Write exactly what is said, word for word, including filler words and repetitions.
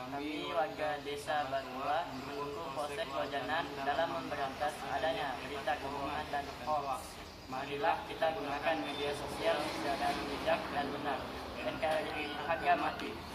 Kami warga Desa Barua mendukung Polsek Lojanan dalam memberantas adanya berita kebohongan dan hoax. Marilah kita gunakan media sosial secara bijak dan benar. N K R I harga mati.